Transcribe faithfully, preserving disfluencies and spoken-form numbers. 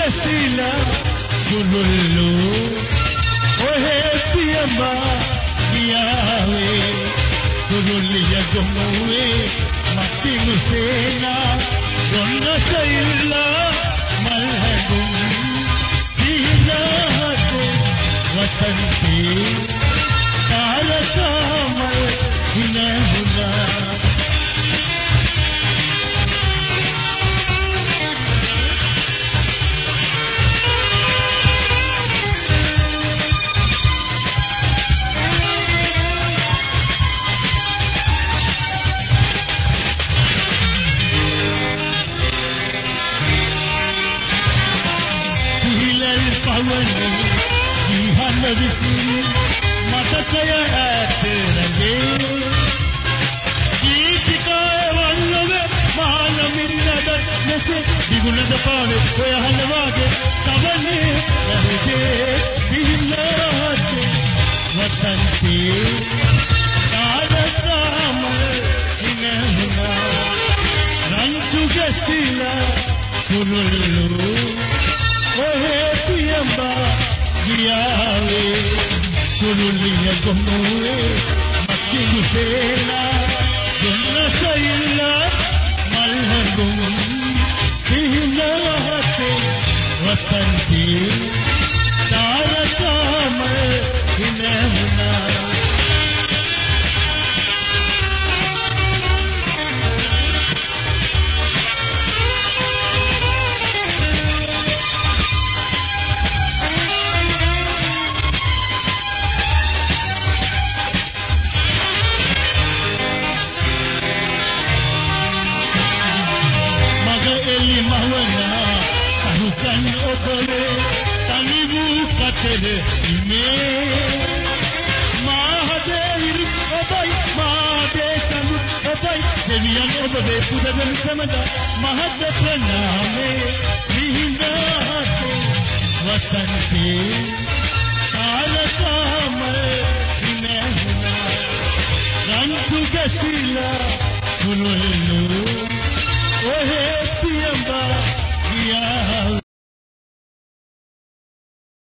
ගැසිලා කුරුල්ලෝ ඔහේ පියඹා ගියාවේ කුරුල්ලිය ගොමුවේ මත්තිනු සේනා ගොන්නසෙල්ලා මල් හැඳුම් සිහිනාතේ වසන්තේ තාරකාමල් හිනහුනා මතකය ඇතරගේ ජීවිතය වන්නවේ මානමින්නද මෙසේ දිගුණද පාවේ ඔය හනවාගේ සවන්නේ රැහුගේ සිහිනාතේ වසන්තේ තාරකාමල් හිනහුනා රංචු ගැසිලා කුරුල්ලෝ ඔහේ පියඹා ගියාවේ කුරුල්ලිය ගොමුවේ මත්තිනු සේනා ගොන්නසෙල්ලා මල් හැඳුම් සිහිනාතේ වසන්තේ තාරකාමල් හිනහුනා ඔබේ පුදගෙන සමද මහත් ප්‍රණාමේ විහිදාතේ වසන්තේ තාරකාමල් හිනහුනා රංචු ගැසිලා කුරුල්ලෝ